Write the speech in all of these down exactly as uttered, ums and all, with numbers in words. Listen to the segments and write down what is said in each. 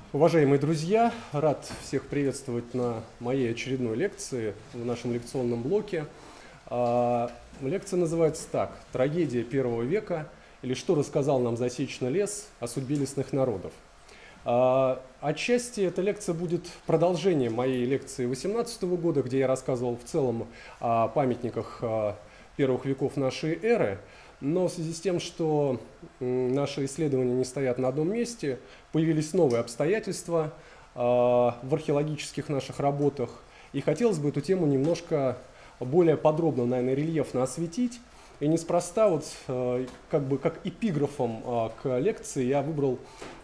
Уважаемые друзья, рад всех приветствовать на моей очередной лекции в нашем лекционном блоке. Лекция называется так: «Трагедия первого века» или «Что рассказал нам засечный лес о судьбе лесных народов». Отчасти эта лекция будет продолжением моей лекции две тысячи восемнадцатого года, где я рассказывал в целом о памятниках первых веков нашей эры. Но в связи с тем, что наши исследования не стоят на одном месте, появились новые обстоятельства в археологических наших работах. И хотелось бы эту тему немножко более подробно, наверное, рельефно осветить. И неспроста, вот, как бы как эпиграфом к лекции я выбрал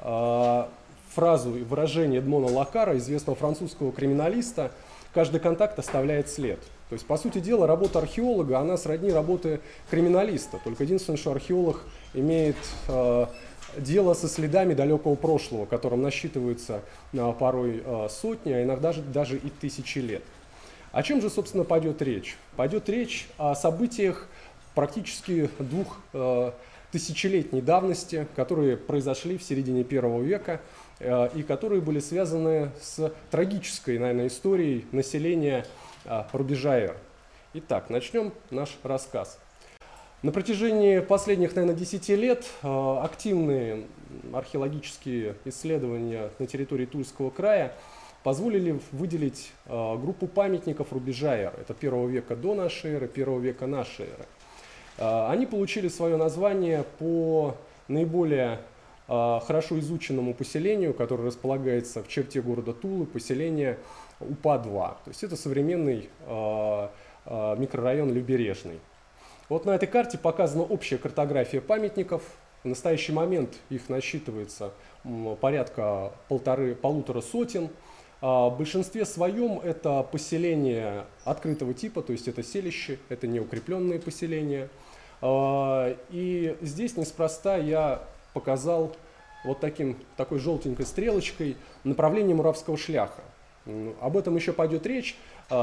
фразу и выражение Эдмона Локара, известного французского криминалиста: «Каждый контакт оставляет след». То есть, по сути дела, работа археолога, она сродни работы криминалиста. Только единственное, что археолог имеет э, дело со следами далекого прошлого, которым насчитывается э, порой э, сотни, а иногда же, даже и тысячи лет. О чем же, собственно, пойдет речь? Пойдет речь о событиях практически двух э, тысячелетней давности, которые произошли в середине первого века э, и которые были связаны с трагической, наверное, историей населения рубежа эр. Итак, начнем наш рассказ. На протяжении последних, наверное, десяти лет активные археологические исследования на территории Тульского края позволили выделить группу памятников рубежа эр. Это первого века до нашей эры, первого века нашей эры. Они получили свое название по наиболее хорошо изученному поселению, которое располагается в черте города Тулы, поселение УПА два. То есть это современный э, э, микрорайон Левобережный. Вот на этой карте показана общая картография памятников. В настоящий момент их насчитывается м, порядка полторы, полутора сотен. А в большинстве своем это поселения открытого типа, то есть это селища, это неукрепленные поселения. А, и здесь неспроста я показал вот таким, такой желтенькой стрелочкой направление Муравского шляха. Об этом еще пойдет речь,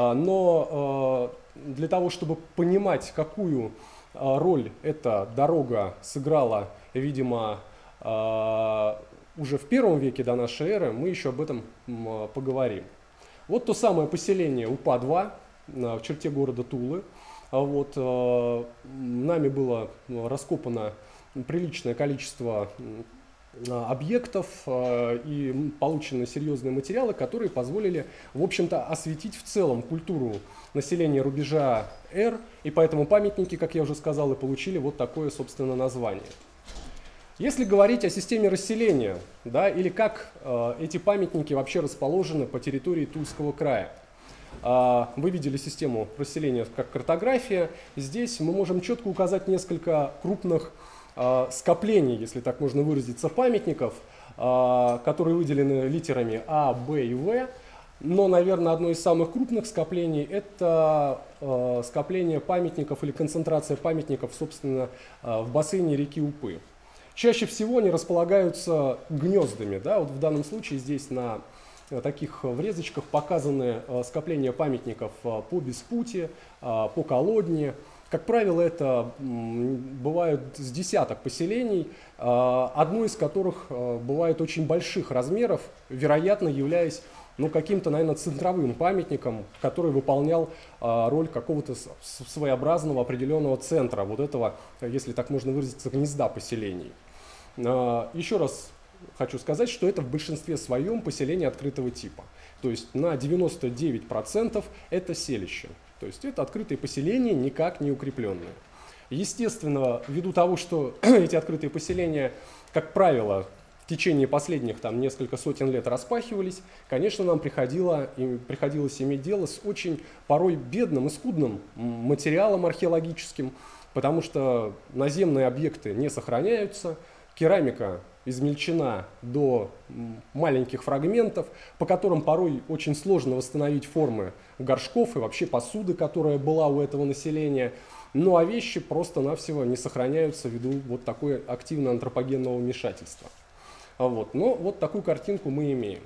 но для того, чтобы понимать, какую роль эта дорога сыграла, видимо, уже в первом веке до нашей эры, мы еще об этом поговорим. Вот то самое поселение УПА два в черте города Тулы. Вот, нами было раскопано приличное количество объектов и получены серьезные материалы, которые позволили, в общем-то, осветить в целом культуру населения рубежа эр, и поэтому памятники, как я уже сказал, и получили вот такое, собственно, название. Если говорить о системе расселения, да, или как э, эти памятники вообще расположены по территории Тульского края, э, вы видели систему расселения как картография. Здесь мы можем четко указать несколько крупных скоплений, если так можно выразиться, памятников, которые выделены литерами А, Б и В. Но, наверное, одно из самых крупных скоплений – это скопление памятников или концентрация памятников, собственно, в бассейне реки Упы. Чаще всего они располагаются гнездами. Да? Вот в данном случае здесь на таких врезочках показаны скопления памятников по Беспутье, по Колодне. Как правило, это бывают с десяток поселений, одно из которых бывает очень больших размеров, вероятно, являясь ну, каким-то, наверное, центровым памятником, который выполнял роль какого-то своеобразного определенного центра, вот этого, если так можно выразиться, гнезда поселений. Еще раз хочу сказать, что это в большинстве своем поселение открытого типа. То есть на девяносто девять процентов это селище. То есть это открытые поселения, никак не укрепленные. Естественно, ввиду того, что эти открытые поселения, как правило, в течение последних там, несколько сотен лет распахивались, конечно, нам приходило, приходилось иметь дело с очень порой бедным и скудным материалом археологическим, потому что наземные объекты не сохраняются, керамика измельчена до маленьких фрагментов, по которым порой очень сложно восстановить формы горшков и вообще посуды, которая была у этого населения. Ну а вещи просто-навсего не сохраняются ввиду вот такой активного антропогенного вмешательства. Вот. Но вот такую картинку мы имеем.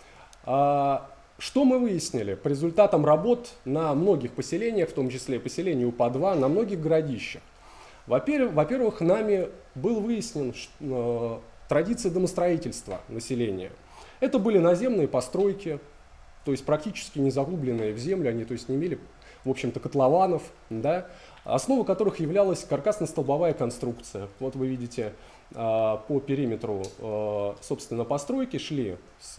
А, что мы выяснили по результатам работ на многих поселениях, в том числе поселении УПА два, на многих городищах? Во-первых, нами был выяснен традиция домостроительства населения. Это были наземные постройки, то есть практически не заглубленные в землю, они то есть не имели, в общем-то, котлованов, да, основой которых являлась каркасно-столбовая конструкция. Вот вы видите, по периметру, собственно, постройки шли,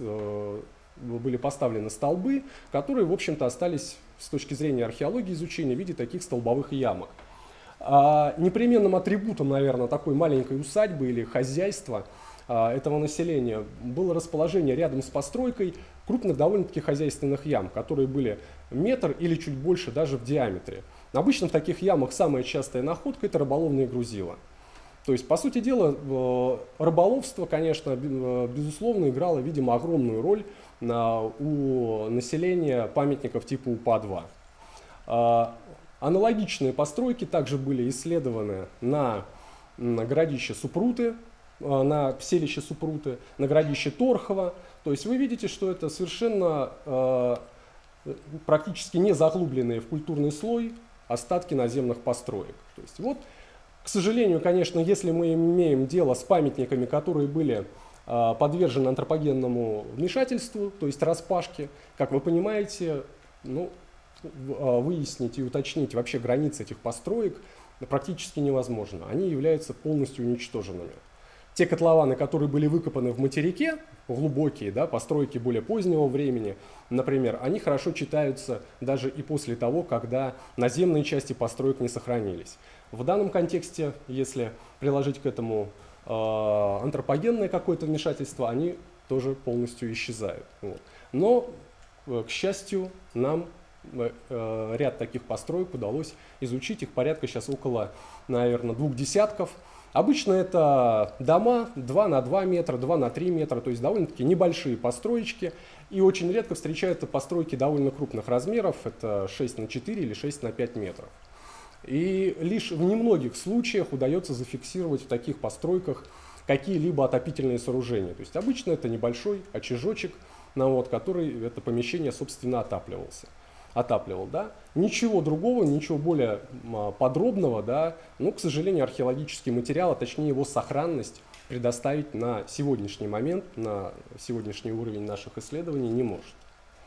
были поставлены столбы, которые, в общем-то, остались с точки зрения археологии изучения в виде таких столбовых ямок. А непременным атрибутом, наверное, такой маленькой усадьбы или хозяйства этого населения было расположение рядом с постройкой крупных довольно-таки хозяйственных ям, которые были метр или чуть больше даже в диаметре. Обычно в таких ямах самая частая находка – это рыболовные грузила. То есть, по сути дела, рыболовство, конечно, безусловно, играло, видимо, огромную роль у населения памятников типа УПА-два. Аналогичные постройки также были исследованы на городище Супруты, на селище Супруты, на городище Торхово. То есть вы видите, что это совершенно практически не заглубленные в культурный слой остатки наземных построек. То есть вот, к сожалению, конечно, если мы имеем дело с памятниками, которые были э, подвержены антропогенному вмешательству, то есть распашке, как вы понимаете, ну, э, выяснить и уточнить вообще границы этих построек практически невозможно. Они являются полностью уничтоженными. Те котлованы, которые были выкопаны в материке, глубокие, да, постройки более позднего времени, например, они хорошо читаются даже и после того, когда наземные части построек не сохранились. В данном контексте, если приложить к этому э, антропогенное какое-то вмешательство, они тоже полностью исчезают. Вот. Но, э, к счастью, нам э, ряд таких построек удалось изучить, их порядка сейчас около, наверное, двух десятков. Обычно это дома два на два метра, два на три метра, то есть довольно-таки небольшие построечки. И очень редко встречаются постройки довольно крупных размеров, это шесть на четыре или шесть на пять метров. И лишь в немногих случаях удается зафиксировать в таких постройках какие-либо отопительные сооружения. То есть обычно это небольшой очажочек, ну, вот, который это помещение, собственно, отапливался. отапливал, да, ничего другого, ничего более подробного, да, но, к сожалению, археологический материал, а точнее его сохранность, предоставить на сегодняшний момент, на сегодняшний уровень наших исследований не может.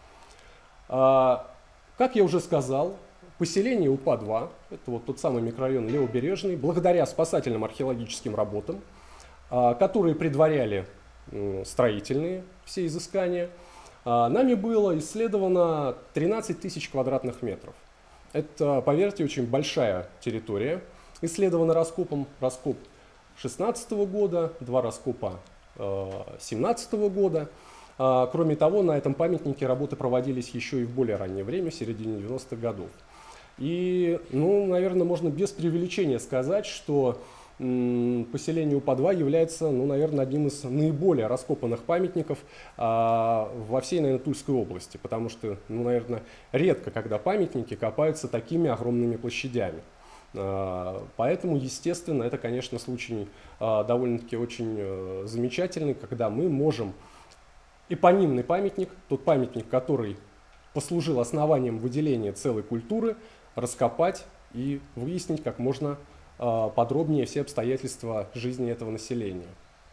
А, как я уже сказал, поселение УПА-два, это вот тот самый микрорайон Левобережный, благодаря спасательным археологическим работам, а, которые предваряли м, строительные все изыскания, нами было исследовано тринадцать тысяч квадратных метров. Это, поверьте, очень большая территория. Исследована раскопом, раскоп шестнадцатого года, два раскопа семнадцатого года. Кроме того, на этом памятнике работы проводились еще и в более раннее время, в середине девяностых годов. И, ну, наверное, можно без преувеличения сказать, что поселение УПА-два является, ну, наверное, одним из наиболее раскопанных памятников а, во всей, наверное, Тульской области, потому что, ну, наверное, редко, когда памятники копаются такими огромными площадями. А, поэтому, естественно, это, конечно, случай а, довольно-таки очень а, замечательный, когда мы можем эпонимный памятник, тот памятник, который послужил основанием выделения целой культуры, раскопать и выяснить как можно подробнее все обстоятельства жизни этого населения.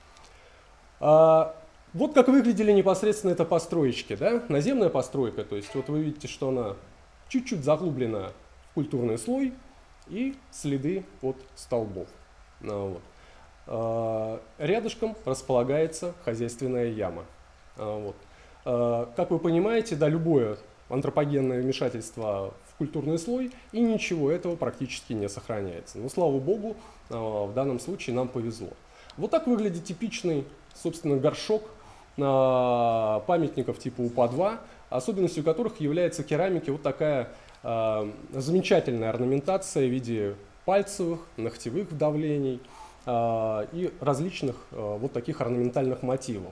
Вот как выглядели непосредственно это построечки, да? Наземная постройка, то есть вот вы видите, что она чуть-чуть заглублена в культурный слой и следы от столбов. Вот. Рядышком располагается хозяйственная яма. Вот. Как вы понимаете, да, любое антропогенное вмешательство в культурный слой, и ничего этого практически не сохраняется. Но, слава богу, в данном случае нам повезло. Вот так выглядит типичный, собственно, горшок памятников типа УПА-два, особенностью которых является керамики вот такая замечательная орнаментация в виде пальцевых, ногтевых вдавлений и различных вот таких орнаментальных мотивов.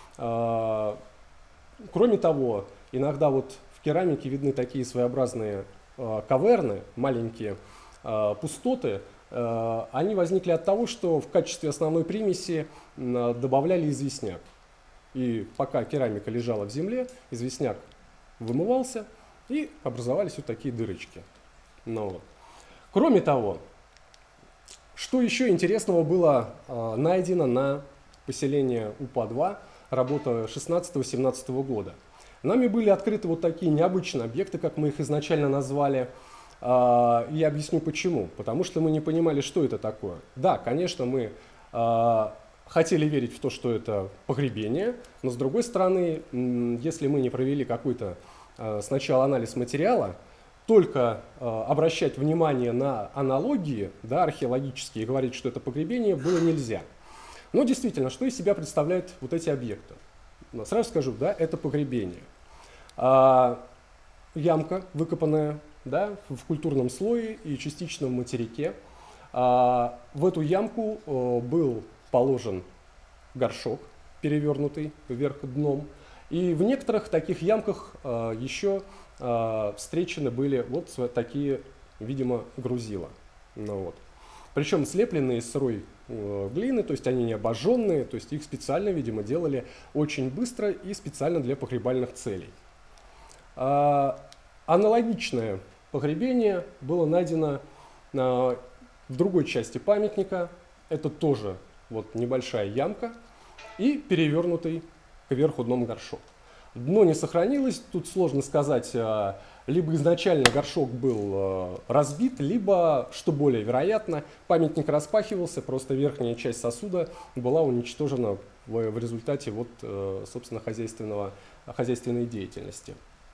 Кроме того, иногда вот в керамике видны такие своеобразные э, каверны, маленькие э, пустоты. Э, они возникли от того, что в качестве основной примеси э, добавляли известняк. И пока керамика лежала в земле, известняк вымывался, и образовались вот такие дырочки. Ну, вот. Кроме того, что еще интересного было э, найдено на поселении УПА-два, работа шестнадцатого-семнадцатого года. Нами были открыты вот такие необычные объекты, как мы их изначально назвали. Я объясню почему. Потому что мы не понимали, что это такое. Да, конечно, мы хотели верить в то, что это погребение, но с другой стороны, если мы не провели какой-то сначала анализ материала, только обращать внимание на аналогии, да, археологические, и говорить, что это погребение, было нельзя. Но действительно, что из себя представляют вот эти объекты? Сразу скажу, да, это погребение. А, ямка, выкопанная, да, в культурном слое и частично в материке. А, в эту ямку а, был положен горшок, перевернутый вверх дном. И в некоторых таких ямках а, еще а, встречены были вот такие, видимо, грузила. Ну, вот. Причем слепленные из сырой э, глины, то есть они не обожженные, то есть их специально, видимо, делали очень быстро и специально для погребальных целей. А, аналогичное погребение было найдено а, в другой части памятника. Это тоже вот небольшая ямка и перевернутый кверху дном горшок. Дно не сохранилось, тут сложно сказать, либо изначально горшок был разбит, либо, что более вероятно, памятник распахивался, просто верхняя часть сосуда была уничтожена в результате вот, собственно, хозяйственного, хозяйственной деятельности.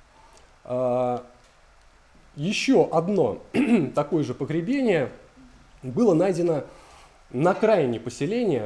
Еще одно такое же погребение было найдено на окраине поселения,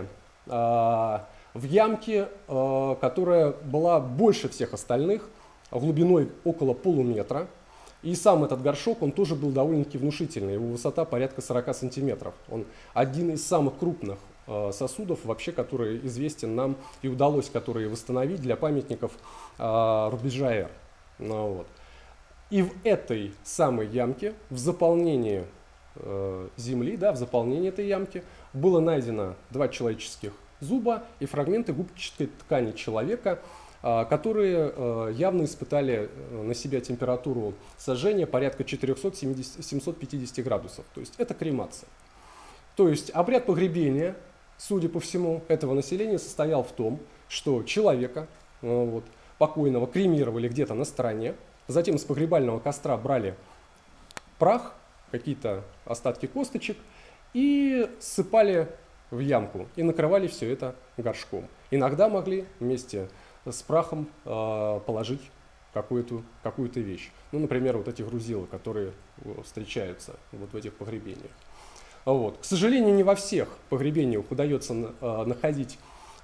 в ямке, которая была больше всех остальных, глубиной около полуметра. И сам этот горшок, он тоже был довольно-таки внушительный, его высота порядка сорока сантиметров. Он один из самых крупных сосудов, вообще, который известен нам и удалось, которые восстановить для памятников рубежа Р. Ну, вот. И в этой самой ямке, в заполнении земли, да, в заполнении этой ямки, было найдено два человеческих зуба и фрагменты губчатой ткани человека, которые явно испытали на себя температуру сожжения порядка четырёхсот-семисот пятидесяти градусов. То есть это кремация. То есть обряд погребения, судя по всему, этого населения состоял в том, что человека, вот, покойного, кремировали где-то на стороне, затем с погребального костра брали прах, какие-то остатки косточек и ссыпали в ямку и накрывали все это горшком. Иногда могли вместе с прахом э, положить какую-то какую-то вещь. Ну, например, вот эти грузила, которые встречаются вот в этих погребениях. Вот. К сожалению, не во всех погребениях удается э, находить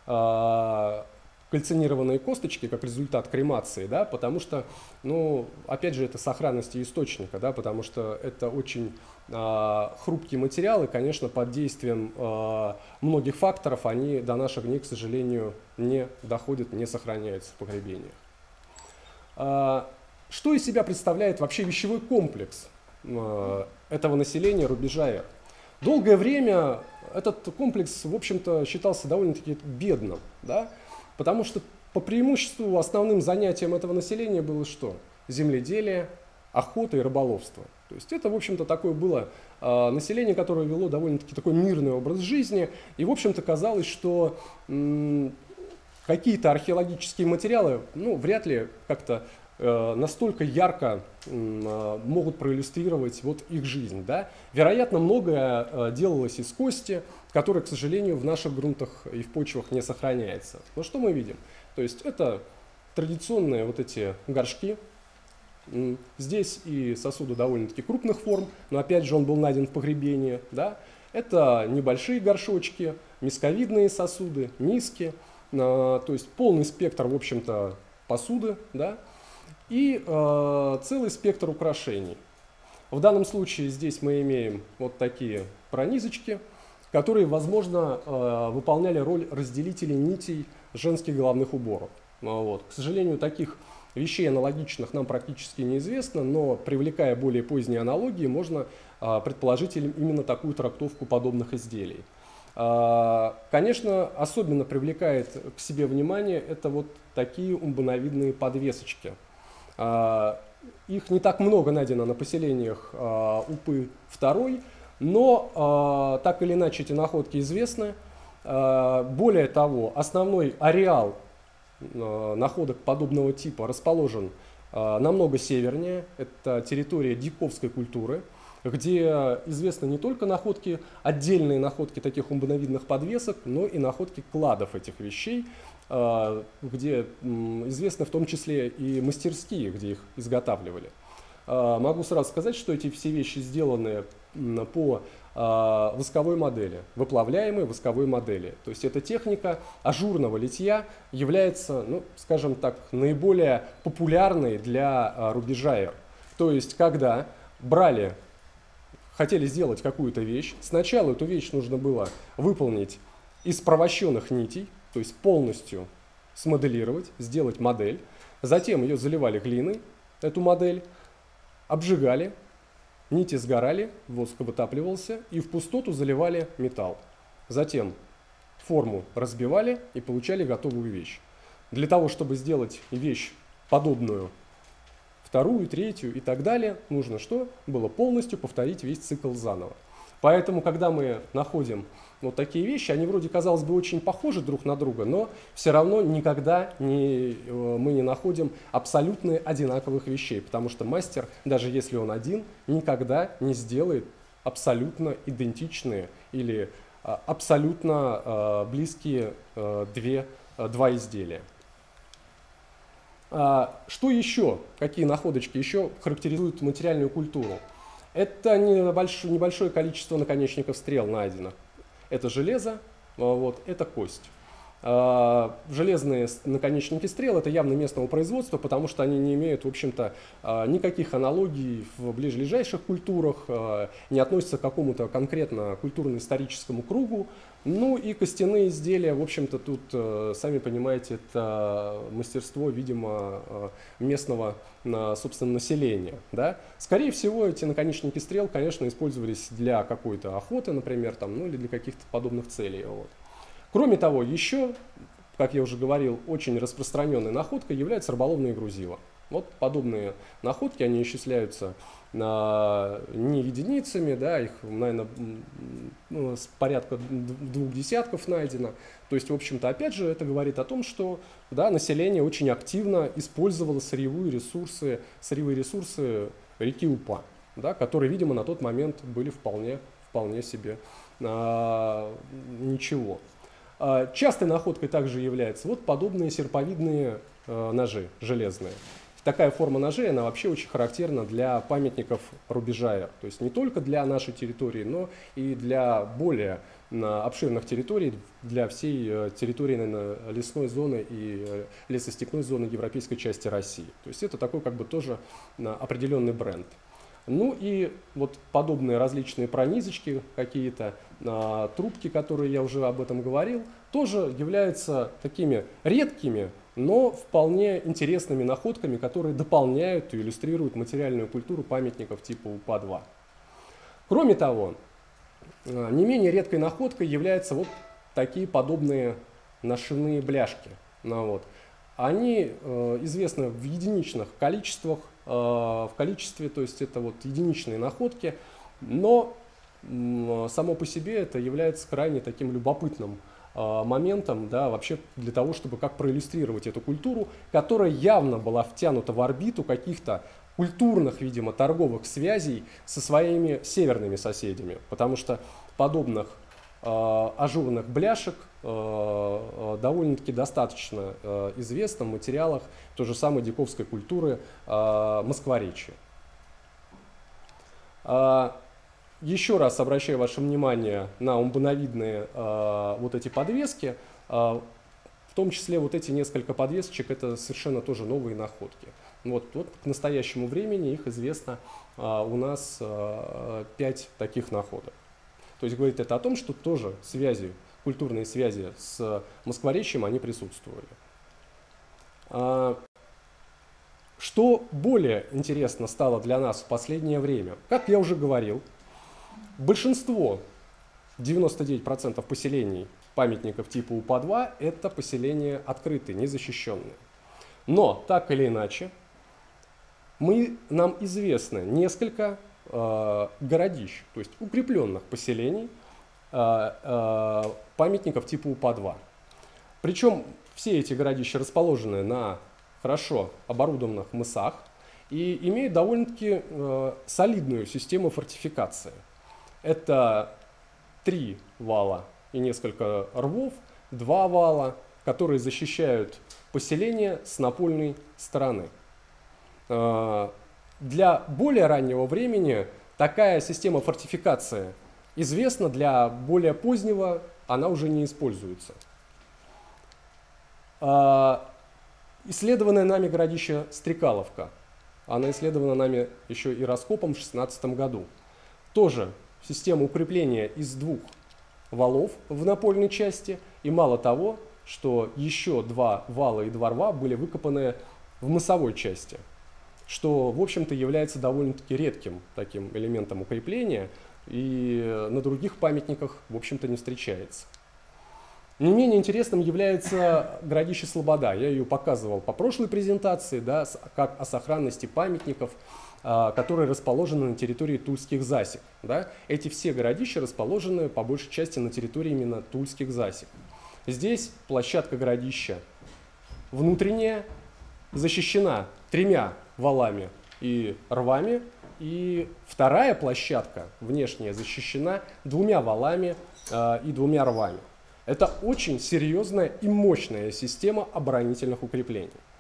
э, кальцинированные косточки как результат кремации, да, потому что, ну, опять же, это сохранность источника, да, потому что это очень э, хрупкие материалы, конечно, под действием э, многих факторов они до наших дней, к сожалению, не доходят, не сохраняются в погребениях. Э, что из себя представляет вообще вещевой комплекс э, этого населения рубежа Р? Долгое время этот комплекс, в общем-то, считался довольно-таки бедным, да? Потому что по преимуществу основным занятием этого населения было что? Земледелие, охота и рыболовство. То есть это, в общем-то, такое было э, население, которое вело довольно-таки такой мирный образ жизни. И, в общем-то, казалось, что какие-то археологические материалы, ну, вряд ли как-то э, настолько ярко э, могут проиллюстрировать вот их жизнь. Да? Вероятно, многое э, делалось из кости, которая, к сожалению, в наших грунтах и в почвах не сохраняется. Но что мы видим? То есть это традиционные вот эти горшки. Здесь и сосуды довольно-таки крупных форм, но опять же он был найден в погребении. Да? Это небольшие горшочки, мисковидные сосуды, миски. То есть полный спектр, в общем-то, посуды, да? И э, целый спектр украшений. В данном случае здесь мы имеем вот такие пронизочки, которые, возможно, выполняли роль разделителей нитей женских головных уборов. Вот. К сожалению, таких вещей аналогичных нам практически неизвестно, но привлекая более поздние аналогии, можно предположить именно такую трактовку подобных изделий. Конечно, особенно привлекает к себе внимание это вот такие умбоновидные подвесочки. Их не так много найдено на поселениях Упы-два. Но э, так или иначе эти находки известны. Э, более того, основной ареал находок подобного типа расположен намного севернее. Это территория диковской культуры, где известны не только находки, отдельные находки таких умбоновидных подвесок, но и находки кладов этих вещей, где известны в том числе и мастерские, где их изготавливали. Могу сразу сказать, что эти все вещи сделаны по восковой модели, выплавляемой восковой модели. То есть эта техника ажурного литья является, ну, скажем так, наиболее популярной для рубежа эр. То есть когда брали, хотели сделать какую-то вещь, сначала эту вещь нужно было выполнить из провощенных нитей, то есть полностью смоделировать, сделать модель, затем ее заливали глиной, эту модель, обжигали, нити сгорали, воск вытапливался и в пустоту заливали металл. Затем форму разбивали и получали готовую вещь. Для того, чтобы сделать вещь подобную, вторую, третью и так далее, нужно что? Было полностью повторить весь цикл заново. Поэтому, когда мы находим вот такие вещи, они вроде, казалось бы, очень похожи друг на друга, но все равно никогда не, мы не находим абсолютно одинаковых вещей, потому что мастер, даже если он один, никогда не сделает абсолютно идентичные или абсолютно близкие две, два изделия. Что еще, какие находочки еще характеризуют материальную культуру? Это небольшое, небольшое количество наконечников стрел найдено. Это железо, вот, это кость. Железные наконечники стрел — это явно местного производства, потому что они не имеют, в общем-то, никаких аналогий в ближайших культурах, не относятся к какому-то конкретно культурно-историческому кругу. Ну и костяные изделия, в общем-то, тут, сами понимаете, это мастерство, видимо, местного, собственно, населения. Да? Скорее всего, эти наконечники стрел, конечно, использовались для какой-то охоты, например, там, ну или для каких-то подобных целей. Вот. Кроме того, еще, как я уже говорил, очень распространенной находкой являются рыболовные грузила. Вот подобные находки, они исчисляются на, не единицами, да, их, наверное, ну, с порядка двух десятков найдено. То есть, в общем-то, опять же, это говорит о том, что да, население очень активно использовало сырьевые ресурсы, сырьевые ресурсы реки Упа, да, которые, видимо, на тот момент были вполне, вполне себе а, ничего. Частой находкой также являются вот подобные серповидные э, ножи, железные. Такая форма ножей, она вообще очень характерна для памятников рубежа эр. То есть не только для нашей территории, но и для более э, обширных территорий, для всей э, территории, наверное, лесной зоны и э, лесостепной зоны европейской части России. То есть это такой как бы тоже э, определенный бренд. Ну и вот подобные различные пронизочки, какие-то а, трубки, которые я уже об этом говорил, тоже являются такими редкими, но вполне интересными находками, которые дополняют и иллюстрируют материальную культуру памятников типа Упа два. Кроме того, а, не менее редкой находкой являются вот такие подобные нашивные бляшки. Ну, вот. Они э, известны в единичных количествах, э, в количестве, то есть это вот единичные находки, но э, само по себе это является крайне таким любопытным э, моментом, да, вообще для того, чтобы как проиллюстрировать эту культуру, которая явно была втянута в орбиту каких-то культурных, видимо, торговых связей со своими северными соседями, потому что подобных э, ажурных бляшек довольно-таки достаточно известно в материалах той же самой диковской культуры Москворечья. Еще раз обращаю ваше внимание на умбоновидные вот эти подвески, в том числе вот эти несколько подвесочек, это совершенно тоже новые находки. Вот, вот к настоящему времени их известно у нас пять таких находок. То есть говорит это о том, что тоже связи, культурные связи с Москворечьем, они присутствовали. Что более интересно стало для нас в последнее время? Как я уже говорил, большинство, девяносто девять процентов поселений памятников типа Упа два, это поселения открытые, незащищенные. Но, так или иначе, мы, нам известно несколько э, городищ, то есть укрепленных поселений, памятников типа Упа два. Причем все эти городища расположены на хорошо оборудованных мысах и имеют довольно-таки э, солидную систему фортификации. Это три вала и несколько рвов, два вала, которые защищают поселение с напольной стороны. Э, для более раннего времени такая система фортификации известна, для более позднего она уже не используется. Э, исследованное нами городище Стрекаловка. Она исследована нами еще и раскопом в две тысячи шестнадцатом году. Тоже система укрепления из двух валов в напольной части. И мало того, что еще два вала и два рва были выкопаны в мысовой части, что, в общем-то, является довольно-таки редким таким элементом укрепления и на других памятниках, в общем-то, не встречается. Не менее интересным является городище Слобода. Я ее показывал по прошлой презентации, да, как о сохранности памятников, которые расположены на территории тульских засек. Да. Эти все городища расположены по большей части на территории именно тульских засек. Здесь площадка городища внутренняя защищена тремя валами и рвами, и вторая площадка внешняя защищена двумя валами э, и двумя рвами. Это очень серьезная и мощная система оборонительных укреплений.